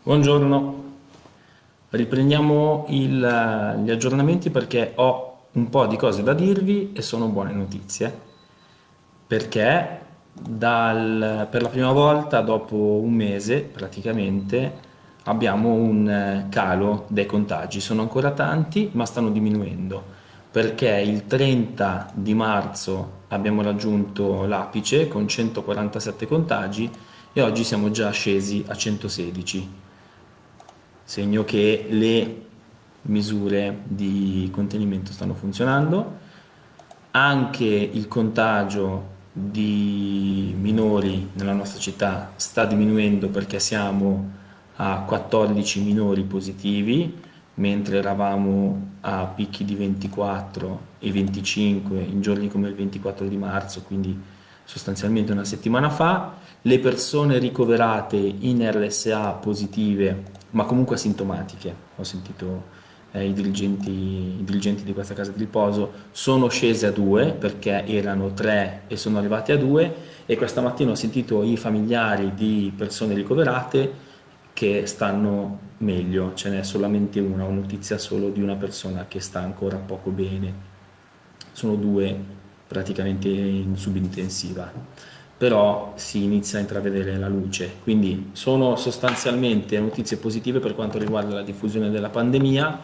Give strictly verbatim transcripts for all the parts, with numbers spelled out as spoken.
Buongiorno, riprendiamo il- gli aggiornamenti perché ho un po' di cose da dirvi e sono buone notizie, perché dal- per la prima volta dopo un mese praticamente abbiamo un eh, calo dei contagi. Sono ancora tanti, ma stanno diminuendo, perché il trenta di marzo abbiamo raggiunto l'apice con centoquarantasette contagi e oggi siamo già scesi a centosedici, segno che le misure di contenimento stanno funzionando. Anche il contagio di minori nella nostra città sta diminuendo perché siamo a quattordici minori positivi, mentre eravamo a picchi di ventiquattro e venticinque in giorni come il ventiquattro di marzo, quindi sostanzialmente una settimana fa. Le persone ricoverate in R S A positive, ma comunque asintomatiche, ho sentito eh, i dirigenti, i dirigenti di questa casa di riposo, sono scese a due perché erano tre e sono arrivati a due, e questa mattina ho sentito i familiari di persone ricoverate che stanno meglio, ce n'è solamente una, ho notizia solo di una persona che sta ancora poco bene, sono due praticamente in subintensiva, però si inizia a intravedere la luce, quindi sono sostanzialmente notizie positive per quanto riguarda la diffusione della pandemia,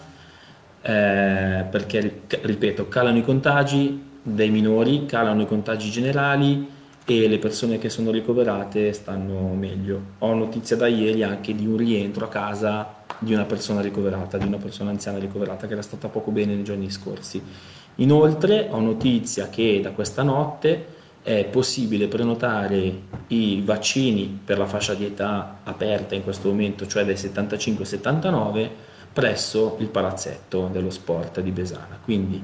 eh, perché, ripeto, calano i contagi dei minori, calano i contagi generali e le persone che sono ricoverate stanno meglio. Ho notizia da ieri anche di un rientro a casa di una persona ricoverata, di una persona anziana ricoverata che era stata poco bene nei giorni scorsi. Inoltre ho notizia che da questa notte è possibile prenotare i vaccini per la fascia di età aperta in questo momento, cioè dai settantacinque ai settantanove, presso il palazzetto dello sport di Besana. Quindi,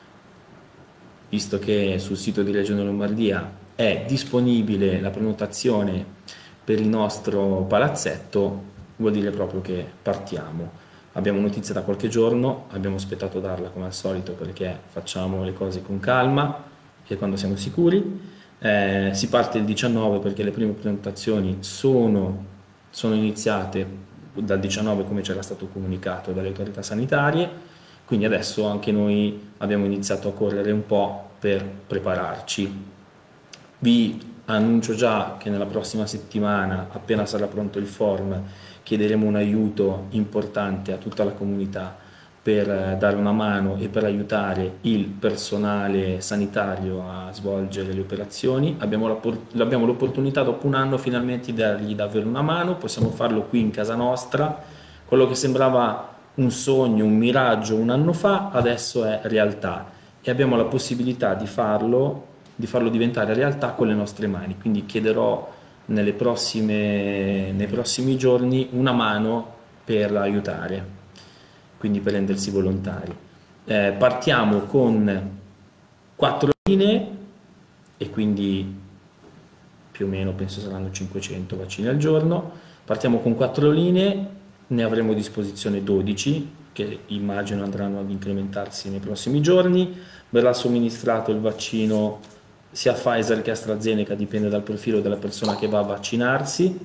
visto che sul sito di Regione Lombardia è disponibile la prenotazione per il nostro palazzetto, vuol dire proprio che partiamo. Abbiamo notizia da qualche giorno, abbiamo aspettato darla come al solito perché facciamo le cose con calma e quando siamo sicuri. Eh, si parte il diciannove perché le prime prenotazioni sono, sono iniziate dal diciannove come c'era stato comunicato dalle autorità sanitarie, quindi adesso anche noi abbiamo iniziato a correre un po' per prepararci. Vi annuncio già che nella prossima settimana, appena sarà pronto il form, chiederemo un aiuto importante a tutta la comunità per eh, dare una mano e per aiutare il personale sanitario a svolgere le operazioni. Abbiamo l'appor- abbiamo l'opportunità dopo un anno finalmente di dargli davvero una mano, possiamo farlo qui in casa nostra. Quello che sembrava un sogno, un miraggio un anno fa, adesso è realtà e abbiamo la possibilità di farlo, di farlo diventare realtà con le nostre mani. Quindi chiederò nelle prossime, nei prossimi giorni una mano per aiutare, quindi per rendersi volontari. Eh, partiamo con quattro linee e quindi più o meno penso saranno cinquecento vaccini al giorno. Partiamo con quattro linee, ne avremo a disposizione dodici che immagino andranno ad incrementarsi nei prossimi giorni. Verrà somministrato il vaccino sia Pfizer che AstraZeneca, dipende dal profilo della persona che va a vaccinarsi.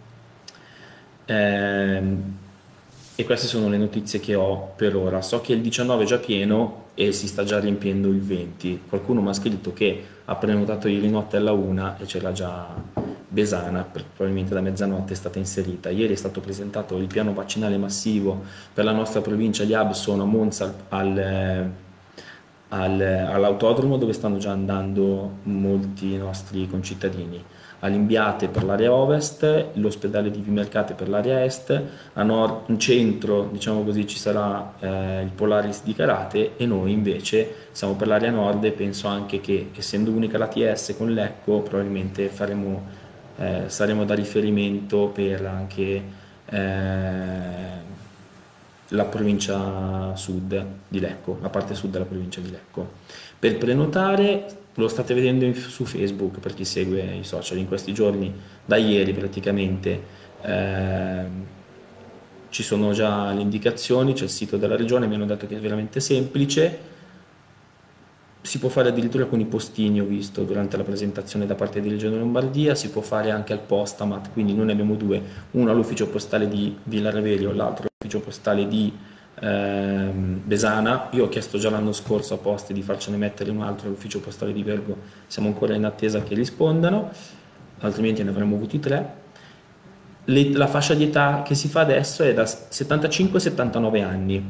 Ehm, e queste sono le notizie che ho per ora. So che il diciannove è già pieno e si sta già riempiendo il venti. Qualcuno mi ha scritto che ha prenotato ieri notte alla una e c'era già Besana, probabilmente da mezzanotte è stata inserita. Ieri è stato presentato il piano vaccinale massivo per la nostra provincia. Gli hub sono a Monza al, al- all'autodromo dove stanno già andando molti nostri concittadini, a Limbiate per l'area ovest, l'ospedale di Vimercate per l'area est, a nord, in centro, diciamo così, ci sarà eh, il Polaris di Carate e noi invece siamo per l'area nord e penso anche che, essendo unica l'A T S con Lecco, probabilmente faremo, eh, saremo da riferimento per anche eh, la provincia sud di Lecco, la parte sud della provincia di Lecco. Per prenotare lo state vedendo in- su Facebook per chi segue i social in questi giorni, da ieri praticamente ehm, ci sono già le indicazioni, c'è il sito della regione, mi hanno detto che è veramente semplice. si può fare addirittura con i postini, ho visto durante la presentazione da parte di Regione Lombardia, si può fare anche al postamat, quindi noi ne abbiamo due, uno all'ufficio postale di Villa Revelio, l'altro all'ufficio postale di ehm, Besana. Io ho chiesto già l'anno scorso a Poste di farcene mettere un altro all'ufficio postale di Vergo, siamo ancora in attesa che rispondano, altrimenti ne avremmo avuti tre. Le, la fascia di età che si fa adesso è da settantacinque a settantanove anni.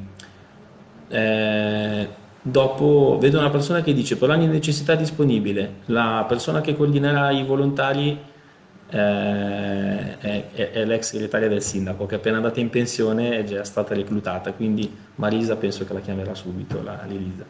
Eh, dopo vedo una persona che dice per ogni necessità disponibile, la persona che coordinerà i volontari eh, è, è- è l'ex segretaria del sindaco che è appena andata in pensione è già stata reclutata, quindi Marisa penso che la chiamerà subito, la Lilisa.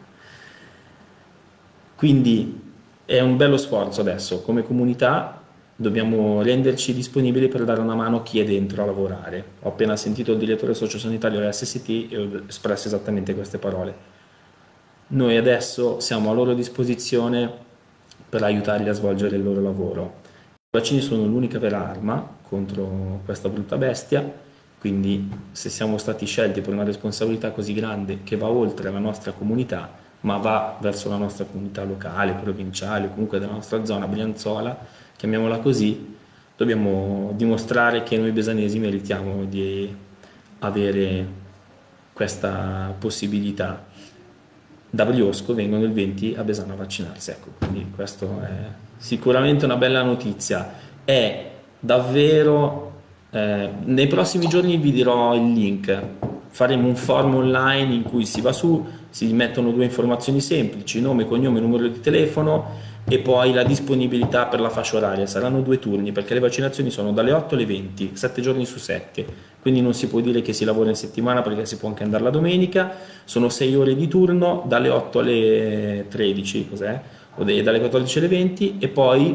Quindi è un bello sforzo adesso, come comunità dobbiamo renderci disponibili per dare una mano a chi è dentro a lavorare. Ho appena sentito il direttore sociosanitario dell'S S T e ho espresso esattamente queste parole. Noi adesso siamo a loro disposizione per aiutarli a svolgere il loro lavoro. I vaccini sono l'unica vera arma contro questa brutta bestia, quindi se siamo stati scelti per una responsabilità così grande che va oltre la nostra comunità, ma va verso la nostra comunità locale, provinciale, comunque della nostra zona Brianzola, chiamiamola così, dobbiamo dimostrare che noi besanesi meritiamo di avere questa possibilità. Da Briosco vengono il venti a Besana a vaccinarsi, ecco, quindi questo è sicuramente una bella notizia. È davvero, eh, nei prossimi giorni vi dirò il link, faremo un form online in cui si va su, si mettono due informazioni semplici, nome, cognome, numero di telefono e poi la disponibilità per la fascia oraria. Saranno due turni perché le vaccinazioni sono dalle otto alle venti, sette giorni su sette, quindi non si può dire che si lavora in settimana perché si può anche andare la domenica, sono sei ore di turno dalle otto alle tredici, cos'è? O de- dalle quattordici alle venti e poi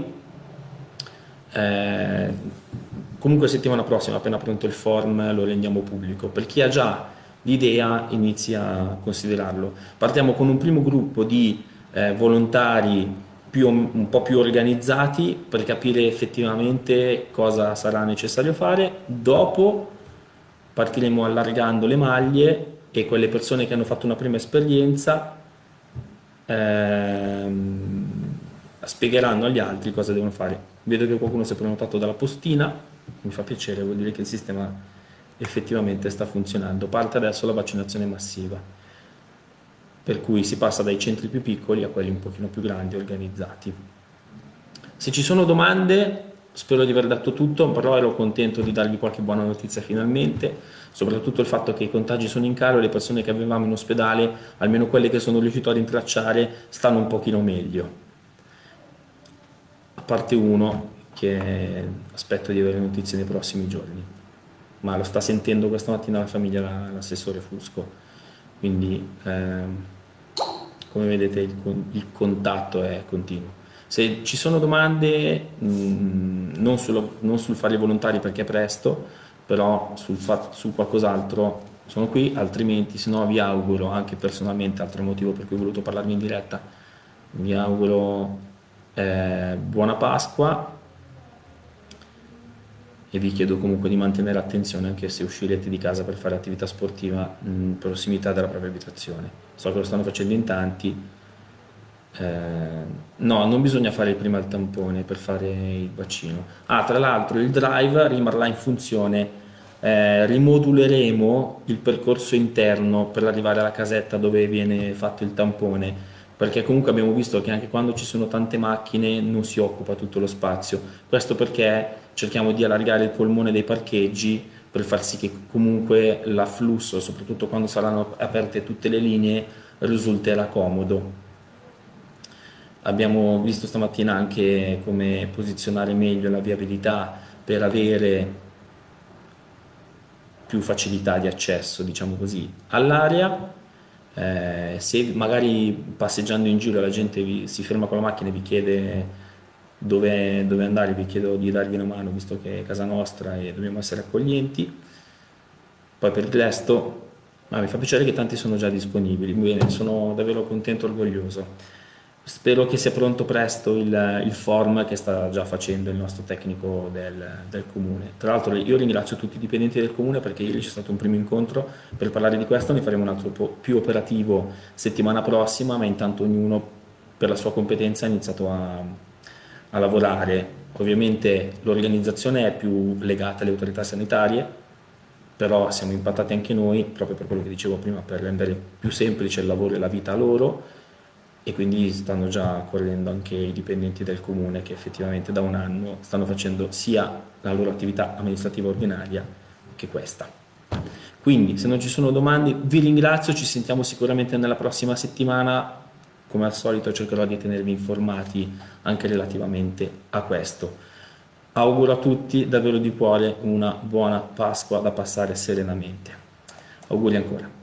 eh, comunque settimana prossima appena pronto il form lo rendiamo pubblico. Per chi ha già l'idea inizia a considerarlo. Partiamo con un primo gruppo di eh, volontari più, un po' più organizzati per capire effettivamente cosa sarà necessario fare. Dopo partiremo allargando le maglie e quelle persone che hanno fatto una prima esperienza ehm, spiegheranno agli altri cosa devono fare. Vedo che qualcuno si è prenotato dalla postina, mi fa piacere, vuol dire che il sistema effettivamente sta funzionando. Parte adesso la vaccinazione massiva, per cui si passa dai centri più piccoli a quelli un pochino più grandi organizzati. Se ci sono domande, spero di aver detto tutto, però ero contento di darvi qualche buona notizia finalmente, soprattutto il fatto che i contagi sono in calo e le persone che avevamo in ospedale, almeno quelle che sono riuscito a rintracciare, stanno un pochino meglio. A parte uno che aspetto di avere notizie nei prossimi giorni, ma lo sta sentendo questa mattina la famiglia, la- l'assessore Fusco, quindi ehm, come vedete il, con- il contatto è continuo. Se ci sono domande, mh, non, sullo- non sul fare i volontari perché è presto, però sul fa- su qualcos'altro sono qui, altrimenti se no vi auguro anche personalmente, altro motivo per cui ho voluto parlarvi in diretta, vi auguro eh, buona Pasqua e vi chiedo comunque di mantenere attenzione anche se uscirete di casa per fare attività sportiva in prossimità della propria abitazione. So che lo stanno facendo in tanti. Eh, no, non bisogna fare prima il tampone per fare il vaccino. Ah, tra l'altro il drive rimarrà in funzione. Eh, rimoduleremo il percorso interno per arrivare alla casetta dove viene fatto il tampone, perché comunque abbiamo visto che anche quando ci sono tante macchine non si occupa tutto lo spazio. Questo perché cerchiamo di allargare il polmone dei parcheggi per far sì che comunque l'afflusso, soprattutto quando saranno aperte tutte le linee, risulterà comodo. Abbiamo visto stamattina anche come posizionare meglio la viabilità per avere più facilità di accesso, diciamo così, all'area. Eh, se magari passeggiando in giro la gente vi- si ferma con la macchina e vi chiede dove, dove andare, vi chiedo di darvi una mano visto che è casa nostra e dobbiamo essere accoglienti. Poi per il resto, ma mi fa piacere che tanti sono già disponibili, bene, sono davvero contento e orgoglioso. Spero che sia pronto presto il, il form che sta già facendo il nostro tecnico del, del comune. Tra l'altro io ringrazio tutti i dipendenti del comune perché ieri c'è stato un primo incontro per parlare di questo, ne faremo un altro po' più operativo settimana prossima, ma intanto ognuno per la sua competenza ha iniziato a, a lavorare. Ovviamente l'organizzazione è più legata alle autorità sanitarie, però siamo impattati anche noi, proprio per quello che dicevo prima, per rendere più semplice il lavoro e la vita a loro, e quindi stanno già correndo anche i dipendenti del comune che effettivamente da un anno stanno facendo sia la loro attività amministrativa ordinaria che questa. Quindi se non ci sono domande vi ringrazio, ci sentiamo sicuramente nella prossima settimana, come al solito cercherò di tenervi informati anche relativamente a questo. Auguro a tutti davvero di cuore una buona Pasqua da passare serenamente. Auguri ancora.